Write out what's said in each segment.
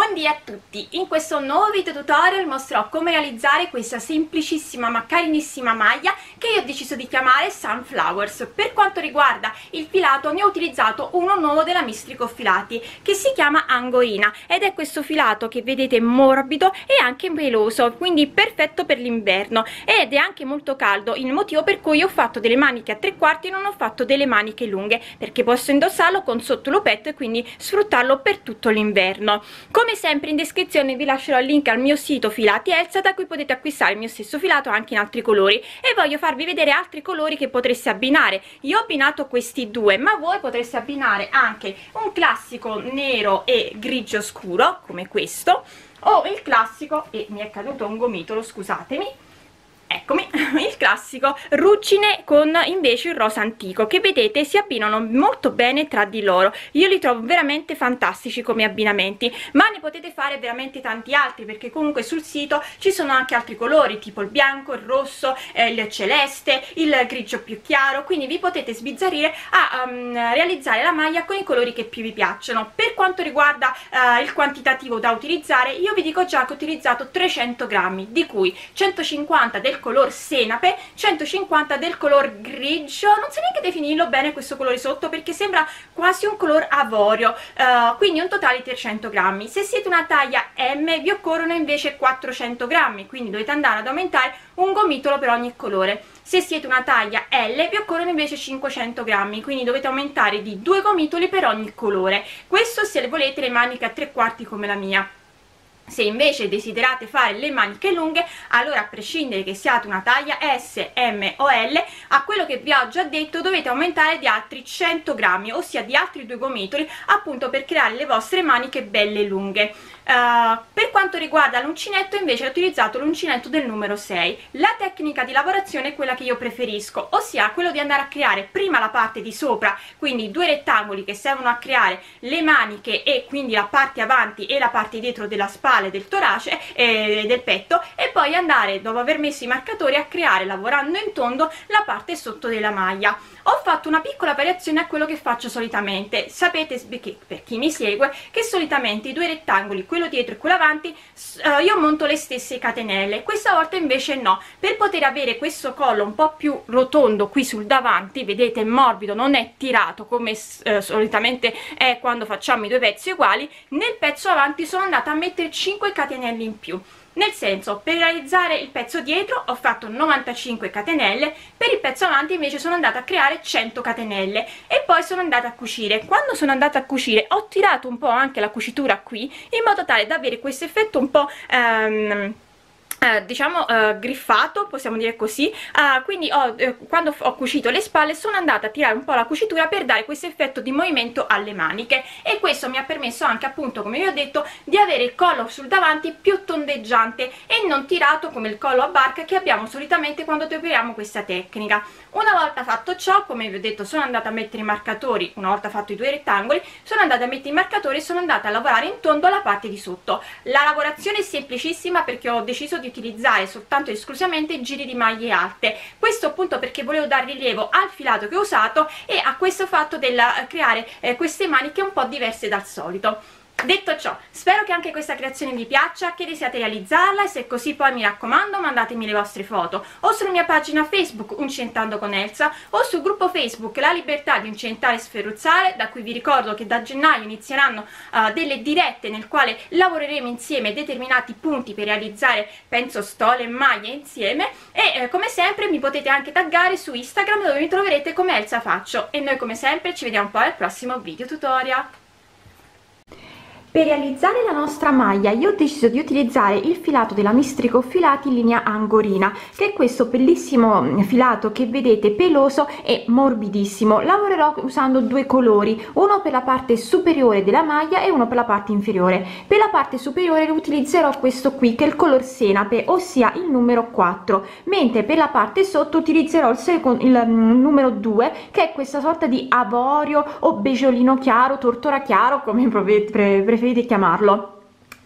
Buondì a tutti! In questo nuovo video tutorial mostrerò come realizzare questa semplicissima ma carinissima maglia che io ho deciso di chiamare Sunflowers. Per quanto riguarda il filato ne ho utilizzato uno nuovo della Mistrico Filati che si chiama Angorina ed è questo filato che vedete morbido e anche peloso, quindi perfetto per l'inverno ed è anche molto caldo, il motivo per cui ho fatto delle maniche a 3/4 e non ho fatto delle maniche lunghe, perché posso indossarlo con sotto lo petto e quindi sfruttarlo per tutto l'inverno. Come sempre in descrizione vi lascerò il link al mio sito Filati Elsa, da cui potete acquistare il mio stesso filato anche in altri colori, e voglio farvi vedere altri colori che potreste abbinare. Io ho abbinato questi due, ma voi potreste abbinare anche un classico nero e grigio scuro come questo, o il classico, e mi è caduto un gomitolo, scusatemi, eccomi, il classico ruggine con invece il rosa antico, che vedete si abbinano molto bene tra di loro. Io li trovo veramente fantastici come abbinamenti, ma ne potete fare veramente tanti altri, perché comunque sul sito ci sono anche altri colori tipo il bianco, il rosso, il celeste, il grigio più chiaro, quindi vi potete sbizzarrire a realizzare la maglia con i colori che più vi piacciono. Per quanto riguarda il quantitativo da utilizzare, io vi dico già che ho utilizzato 300 grammi, di cui 150 del color senape, 150 del color grigio, non so neanche definirlo bene questo colore sotto perché sembra quasi un color avorio, quindi un totale di 300 grammi. Se siete una taglia M vi occorrono invece 400 grammi, quindi dovete andare ad aumentare un gomitolo per ogni colore. Se siete una taglia L vi occorrono invece 500 grammi, quindi dovete aumentare di 2 gomitoli per ogni colore. Questo se volete le maniche a 3/4 come la mia. Se invece desiderate fare le maniche lunghe, allora a prescindere che siate una taglia S, M o L, a quello che vi ho già detto dovete aumentare di altri 100 grammi, ossia di altri 2 gomitoli, appunto per creare le vostre maniche belle lunghe. Per quanto riguarda l'uncinetto invece ho utilizzato l'uncinetto del numero 6. La tecnica di lavorazione è quella che io preferisco, ossia quello di andare a creare prima la parte di sopra, quindi i due rettangoli che servono a creare le maniche e quindi la parte avanti e la parte dietro della spalla, del torace e del petto, e poi andare, dopo aver messo i marcatori, a creare, lavorando in tondo, la parte sotto della maglia. Ho fatto una piccola variazione a quello che faccio solitamente. Sapete, per chi mi segue, che solitamente i due rettangoli, quello dietro e quello avanti, io monto le stesse catenelle. Questa volta invece no, per poter avere questo collo un po' più rotondo qui sul davanti, vedete, morbido, non è tirato come solitamente è quando facciamo i due pezzi uguali. Nel pezzo avanti sono andata a mettere 5 catenelle in più, nel senso, per realizzare il pezzo dietro ho fatto 95 catenelle, per il pezzo avanti invece sono andata a creare 100 catenelle e poi sono andata a cucire. Quando sono andata a cucire ho tirato un po' anche la cucitura qui, in modo tale da avere questo effetto un po' diciamo griffato, possiamo dire così. Quindi quando ho cucito le spalle sono andata a tirare un po' la cucitura per dare questo effetto di movimento alle maniche, e questo mi ha permesso anche, appunto, come vi ho detto, di avere il collo sul davanti più tondeggiante e non tirato come il collo a barca che abbiamo solitamente quando operiamo questa tecnica. Una volta fatto ciò, come vi ho detto, sono andata a mettere i marcatori. Una volta fatto i due rettangoli sono andata a mettere i marcatori e sono andata a lavorare in tondo la parte di sotto. La lavorazione è semplicissima perché ho deciso di utilizzare soltanto ed esclusivamente giri di maglie alte, questo appunto perché volevo dar rilievo al filato che ho usato e a questo fatto del creare queste maniche un po' diverse dal solito. Detto ciò, spero che anche questa creazione vi piaccia, che desiate realizzarla, e se è così poi mi raccomando mandatemi le vostre foto o sulla mia pagina Facebook Uncentando con Elsa o sul gruppo Facebook La Libertà di Uncentare e Sferruzzare, da cui vi ricordo che da gennaio inizieranno delle dirette nel quale lavoreremo insieme determinati punti per realizzare, penso, stole e maglie insieme, e come sempre mi potete anche taggare su Instagram, dove mi troverete come Elsa Faccio, e noi come sempre ci vediamo poi al prossimo video tutorial. Per realizzare la nostra maglia io ho deciso di utilizzare il filato della Mistrico Filati linea Angorina, che è questo bellissimo filato che vedete peloso e morbidissimo. Lavorerò usando due colori, uno per la parte superiore della maglia e uno per la parte inferiore. Per la parte superiore utilizzerò questo qui, che è il color senape, ossia il numero 4, mentre per la parte sotto utilizzerò il numero 2, che è questa sorta di avorio o beggiolino chiaro, tortora chiaro, come preferite chiamarlo.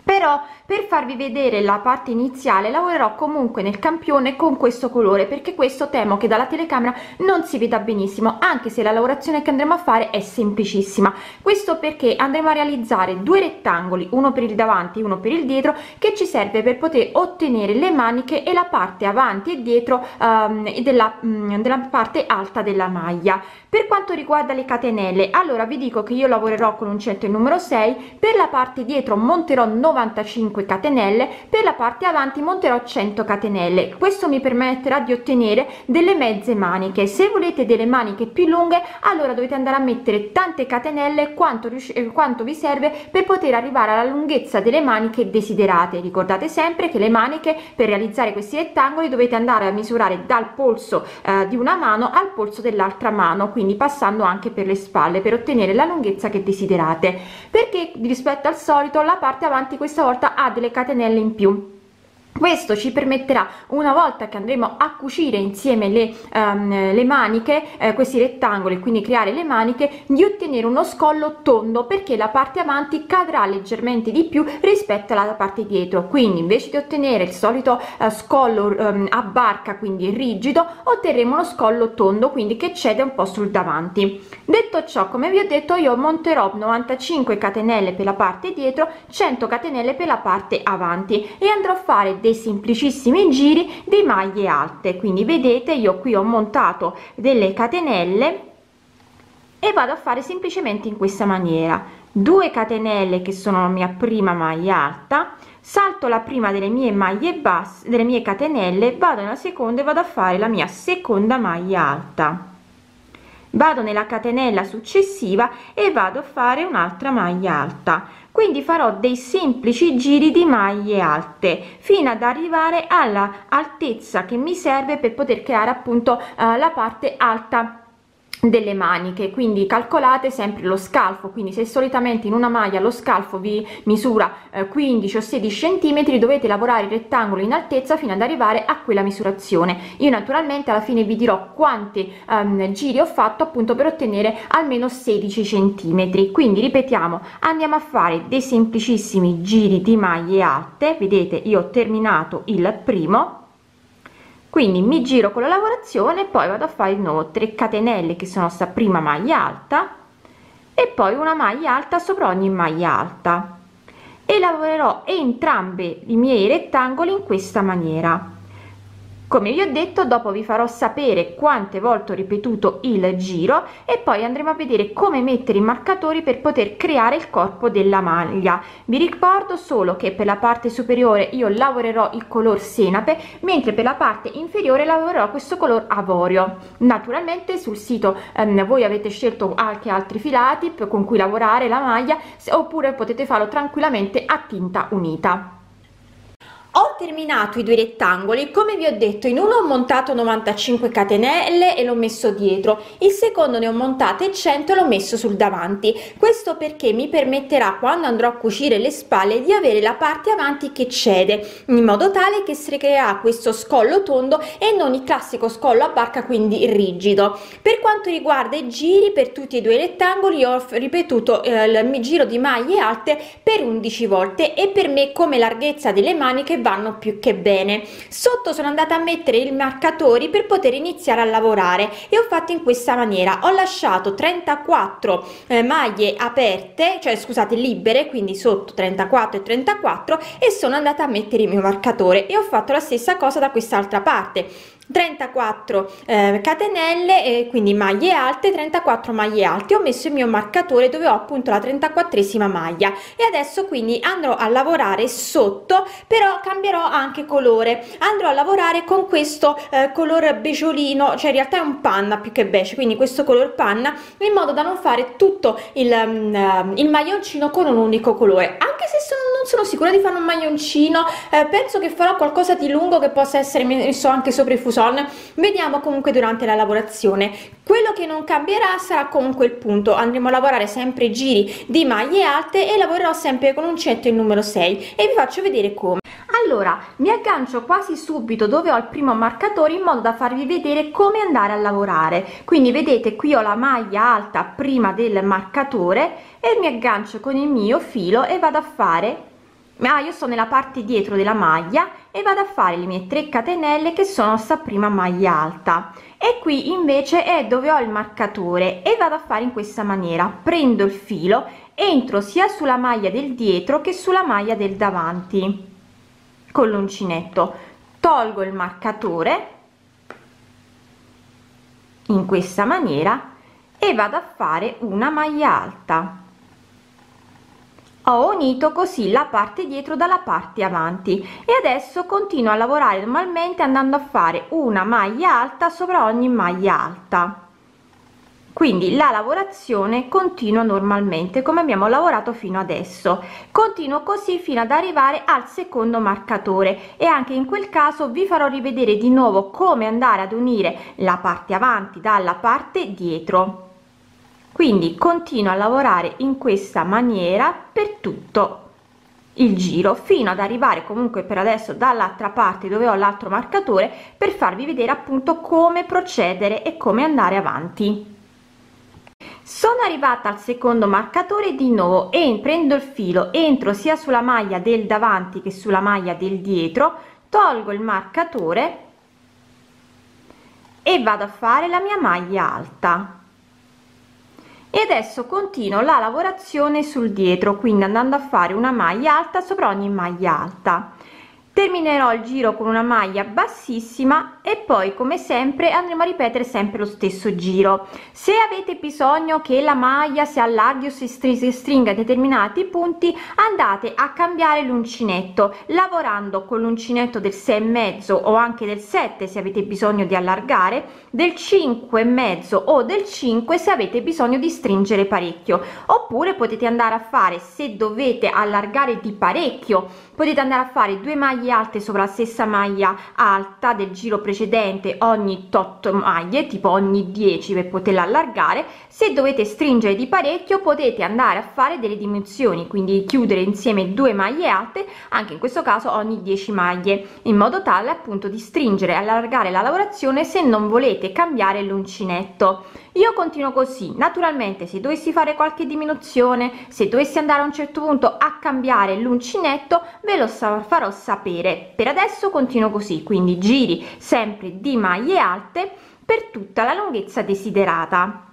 Però per farvi vedere la parte iniziale lavorerò comunque nel campione con questo colore, perché questo temo che dalla telecamera non si veda benissimo, anche se la lavorazione che andremo a fare è semplicissima. Questo perché andremo a realizzare due rettangoli, uno per il davanti e uno per il dietro, che ci serve per poter ottenere le maniche e la parte avanti e dietro della parte alta della maglia. Per quanto riguarda le catenelle, allora vi dico che io lavorerò con uncinetto il numero 6, per la parte dietro monterò 95 catenelle, per la parte avanti monterò 100 catenelle. Questo mi permetterà di ottenere delle mezze maniche. Se volete delle maniche più lunghe, allora dovete andare a mettere tante catenelle quanto vi serve per poter arrivare alla lunghezza delle maniche desiderate. Ricordate sempre che le maniche, per realizzare questi rettangoli, dovete andare a misurare dal polso di una mano al polso dell'altra mano, quindi passando anche per le spalle, per ottenere la lunghezza che desiderate. Perché rispetto al solito la parte avanti questa volta ha delle catenelle in più. Questo ci permetterà, una volta che andremo a cucire insieme le maniche, questi rettangoli, quindi creare le maniche, di ottenere uno scollo tondo, perché la parte avanti cadrà leggermente di più rispetto alla parte dietro. Quindi invece di ottenere il solito scollo a barca, quindi rigido, otterremo uno scollo tondo, quindi che cede un po' sul davanti. Detto ciò, come vi ho detto, io monterò 95 catenelle per la parte dietro, 100 catenelle per la parte avanti, e andrò a fare dei semplicissimi giri di maglie alte. Quindi vedete, io qui ho montato delle catenelle e vado a fare semplicemente in questa maniera: 2 catenelle che sono la mia prima maglia alta, salto la prima delle mie maglie basse, delle mie catenelle, vado nella seconda e vado a fare la mia seconda maglia alta, vado nella catenella successiva e vado a fare un'altra maglia alta. Quindi farò dei semplici giri di maglie alte fino ad arrivare alla altezza che mi serve per poter creare appunto la parte alta delle maniche. Quindi calcolate sempre lo scalfo, quindi se solitamente in una maglia lo scalfo vi misura 15 o 16 centimetri, dovete lavorare il rettangolo in altezza fino ad arrivare a quella misurazione. Io naturalmente alla fine vi dirò quanti giri ho fatto appunto per ottenere almeno 16 centimetri. Quindi ripetiamo, andiamo a fare dei semplicissimi giri di maglie alte. Vedete, io ho terminato il primo, quindi mi giro con la lavorazione, poi vado a fare di nuovo 3 catenelle che sono sta prima maglia alta e poi una maglia alta sopra ogni maglia alta, e lavorerò entrambi i miei rettangoli in questa maniera. Come vi ho detto, dopo vi farò sapere quante volte ho ripetuto il giro e poi andremo a vedere come mettere i marcatori per poter creare il corpo della maglia. Vi ricordo solo che per la parte superiore io lavorerò il color senape, mentre per la parte inferiore lavorerò questo color avorio. Naturalmente sul sito voi avete scelto anche altri filati con cui lavorare la maglia, oppure potete farlo tranquillamente a tinta unita. Ho terminato i due rettangoli. Come vi ho detto, in uno ho montato 95 catenelle e l'ho messo dietro, il secondo ne ho montate 100 e l'ho messo sul davanti. Questo perché mi permetterà, quando andrò a cucire le spalle, di avere la parte avanti che cede, in modo tale che si creerà questo scollo tondo e non il classico scollo a barca, quindi rigido. Per quanto riguarda i giri, per tutti e due i rettangoli ho ripetuto il giro di maglie alte per 11 volte, e per me come larghezza delle maniche vanno più che bene. Sotto sono andata a mettere i marcatori per poter iniziare a lavorare e ho fatto in questa maniera: ho lasciato 34 maglie aperte, cioè scusate, libere, quindi sotto 34 e 34, e sono andata a mettere il mio marcatore, e ho fatto la stessa cosa da quest'altra parte: 34 catenelle, quindi maglie alte, 34 maglie alte, ho messo il mio marcatore dove ho appunto la 34esima maglia, e adesso quindi andrò a lavorare sotto, però cambierò anche colore, andrò a lavorare con questo color beggiolino, cioè in realtà è un panna più che beige, quindi questo color panna, in modo da non fare tutto il maglioncino con un unico colore. Anche se non sono sicura di fare un maglioncino, penso che farò qualcosa di lungo che possa essere messo anche sopra i fuson. Vediamo comunque durante la lavorazione. Quello che non cambierà sarà comunque il punto. Andremo a lavorare sempre giri di maglie alte e lavorerò sempre con uncinetto il numero 6, e vi faccio vedere come. Allora, mi aggancio quasi subito dove ho il primo marcatore, in modo da farvi vedere come andare a lavorare. Quindi vedete, qui ho la maglia alta prima del marcatore e mi aggancio con il mio filo e vado a fare io sto nella parte dietro della maglia e vado a fare le mie 3 catenelle che sono sta prima maglia alta, e qui invece è dove ho il marcatore e vado a fare in questa maniera: prendo il filo, entro sia sulla maglia del dietro che sulla maglia del davanti con l'uncinetto, tolgo il marcatore in questa maniera e vado a fare una maglia alta. Ho unito così la parte dietro dalla parte avanti e adesso continuo a lavorare normalmente andando a fare una maglia alta sopra ogni maglia alta. Quindi la lavorazione continua normalmente come abbiamo lavorato fino adesso. Continuo così fino ad arrivare al secondo marcatore, e anche in quel caso vi farò rivedere di nuovo come andare ad unire la parte avanti dalla parte dietro. Quindi continuo a lavorare in questa maniera per tutto il giro fino ad arrivare comunque per adesso dall'altra parte dove ho l'altro marcatore, per farvi vedere appunto come procedere e come andare avanti. Sono arrivata al secondo marcatore di nuovo e prendo il filo, entro sia sulla maglia del davanti che sulla maglia del dietro, tolgo il marcatore e vado a fare la mia maglia alta. E adesso continuo la lavorazione sul dietro, quindi andando a fare una maglia alta sopra ogni maglia alta. Terminerò il giro con una maglia bassissima e poi come sempre andremo a ripetere sempre lo stesso giro. Se avete bisogno che la maglia si allarghi o si stringa a determinati punti, andate a cambiare l'uncinetto lavorando con l'uncinetto del 6,5 o anche del 7 se avete bisogno di allargare, del 5,5 o del 5 se avete bisogno di stringere parecchio, oppure potete andare a fare, se dovete allargare di parecchio, potete andare a fare 2 maglie alte sopra la stessa maglia alta del giro precedente ogni tot maglie, tipo ogni 10, per poterla allargare. Se dovete stringere di parecchio potete andare a fare delle diminuzioni, quindi chiudere insieme 2 maglie alte anche in questo caso ogni 10 maglie, in modo tale appunto di stringere e allargare la lavorazione se non volete cambiare l'uncinetto. Io continuo così. Naturalmente se dovessi fare qualche diminuzione, se dovessi andare a un certo punto a cambiare l'uncinetto, ve lo farò sapere. Per adesso continuo così, quindi giri sempre di maglie alte per tutta la lunghezza desiderata.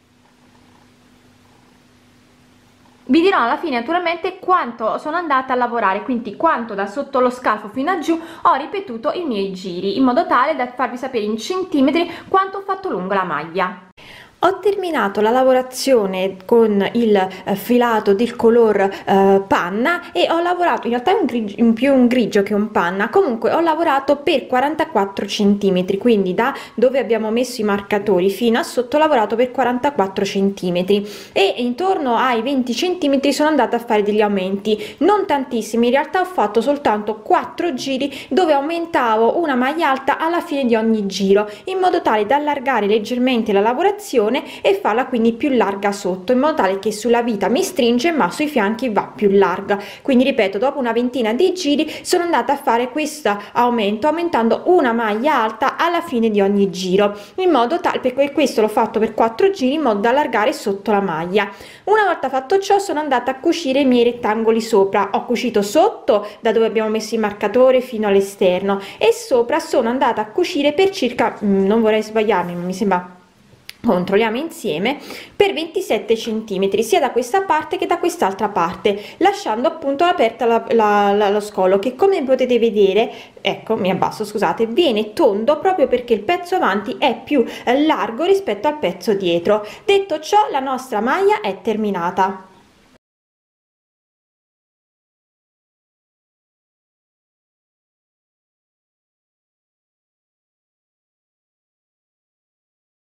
Vi dirò alla fine naturalmente quanto sono andata a lavorare, quindi quanto da sotto lo scalfo fino a giù ho ripetuto i miei giri, in modo tale da farvi sapere in centimetri quanto ho fatto lungo la maglia. Ho terminato la lavorazione con il filato del color panna e ho lavorato, in realtà è più un grigio che un panna, comunque ho lavorato per 44 centimetri, quindi da dove abbiamo messo i marcatori fino a sotto ho lavorato per 44 centimetri e intorno ai 20 centimetri sono andata a fare degli aumenti, non tantissimi, in realtà ho fatto soltanto 4 giri dove aumentavo una maglia alta alla fine di ogni giro, in modo tale da allargare leggermente la lavorazione e farla quindi più larga sotto, in modo tale che sulla vita mi stringe ma sui fianchi va più larga. Quindi ripeto, dopo una ventina di giri sono andata a fare questo aumento, aumentando una maglia alta alla fine di ogni giro, in modo tale, per questo l'ho fatto per 4 giri, in modo da allargare sotto la maglia. Una volta fatto ciò sono andata a cucire i miei rettangoli sopra. Ho cucito sotto da dove abbiamo messo il marcatore fino all'esterno e sopra sono andata a cucire per circa, non vorrei sbagliarmi, ma mi sembra, controlliamo insieme, per 27 centimetri sia da questa parte che da quest'altra parte, lasciando appunto aperta lo scolo, che come potete vedere, ecco, mi abbasso, scusate, viene tondo proprio perché il pezzo avanti è più largo rispetto al pezzo dietro. Detto ciò, la nostra maglia è terminata.